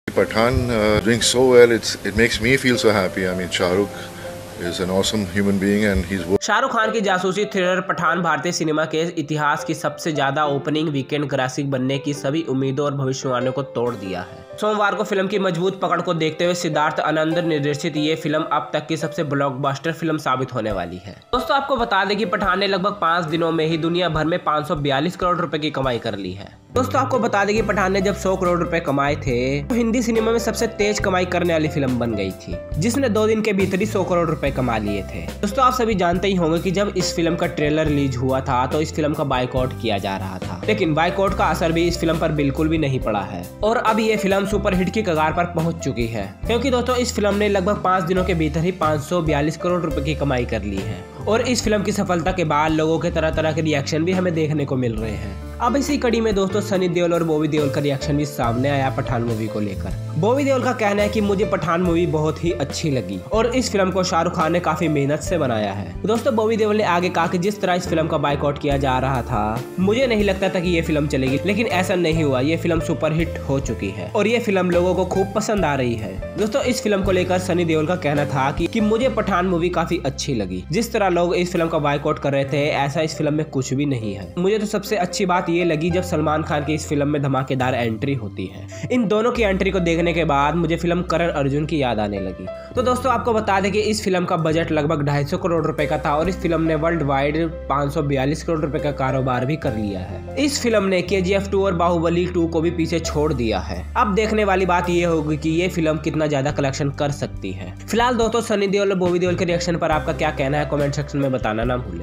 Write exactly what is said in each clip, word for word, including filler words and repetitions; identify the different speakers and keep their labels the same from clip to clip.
Speaker 1: Pathan uh, doing so well. It's it makes me feel so happy. I mean, Shah Rukh is an awesome human being and he's
Speaker 2: Shahrukh Khan की जासूसी thriller Pathan भारतीय cinema के इतिहास की सबसे ज्यादा opening weekend ग्रासिक बनने की सभी उम्मीदों और भविष्यवाणियों को तोड़ दिया है। सोमवार को फिल्म की मजबूत पकड़ को देखते हुए सिद्धार्थ आनंद निर्देशित ये फिल्म अब तक की सबसे ब्लॉकबस्टर फिल्म साबित होने वाली है। दोस्तों आपको बता दें कि पठान ने लगभग पाँच दिनों में ही दुनिया भर में पाँच सौ बयालीस करोड़ रुपए की कमाई कर ली है। दोस्तों आपको बता दें कि पठान ने जब सौ करोड़ रुपए कमाए थे तो हिंदी सिनेमा में सबसे तेज कमाई करने वाली फिल्म बन गई थी, जिसने दो दिन के भीतर ही सौ करोड़ रुपए कमा लिए थे। दोस्तों आप सभी जानते ही होंगे कि जब इस फिल्म का ट्रेलर रिलीज हुआ था तो इस फिल्म का बाइकआउट किया जा रहा था, लेकिन बाइकआउट का असर भी इस फिल्म पर बिल्कुल भी नहीं पड़ा है और अब ये फिल्म सुपरहिट की कगार पर पहुंच चुकी है, क्योंकि दोस्तों इस फिल्म ने लगभग पाँच दिनों के भीतर ही पाँच सौ बयालीस करोड़ रुपए की कमाई कर ली है। और इस फिल्म की सफलता के बाद लोगों के तरह तरह के रिएक्शन भी हमें देखने को मिल रहे हैं। अब इसी कड़ी में दोस्तों सनी देओल और बॉबी देओल का रिएक्शन भी सामने आया पठान मूवी को लेकर। बॉबी देओल का कहना है कि मुझे पठान मूवी बहुत ही अच्छी लगी और इस फिल्म को शाहरुख खान ने काफी मेहनत से बनाया है। दोस्तों बॉबी देओल ने आगे कहा कि जिस तरह इस फिल्म का बाइकआउट किया जा रहा था, मुझे नहीं लगता था कि ये फिल्म चलेगी, लेकिन ऐसा नहीं हुआ। ये फिल्म सुपरहिट हो चुकी है और ये फिल्म लोगों को खूब पसंद आ रही है। दोस्तों इस फिल्म को लेकर सनी देओल का कहना था कि, कि मुझे पठान मूवी काफी अच्छी लगी। जिस तरह लोग इस फिल्म का बाइकआउट कर रहे थे, ऐसा इस फिल्म में कुछ भी नहीं है। मुझे तो सबसे अच्छी बात ये लगी जब सलमान खान की इस फिल्म में धमाकेदार एंट्री होती है। इन दोनों की एंट्री को देखने के बाद मुझे फिल्म करण अर्जुन की याद आने लगी। तो दोस्तों आपको बता दें कि इस फिल्म का बजट लगभग ढाई सौ करोड़ रुपए का था और इस फिल्म ने वर्ल्ड वाइड पाँच सौ बयालीस करोड़ रुपए का कारोबार भी कर लिया है। इस फिल्म ने के जी एफ टू और बाहुबली टू को भी पीछे छोड़ दिया है। अब देखने वाली बात ये होगी कि ये फिल्म कितना ज्यादा कलेक्शन कर सकती है। फिलहाल दोस्तों सनी देओल और बॉबी देओल के रिएक्शन पर आपका क्या कहना है, कमेंट सेक्शन में बताना ना भूलें।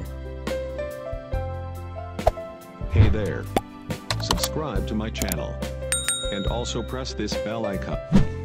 Speaker 3: Hey there. Subscribe to my channel and also press this bell icon.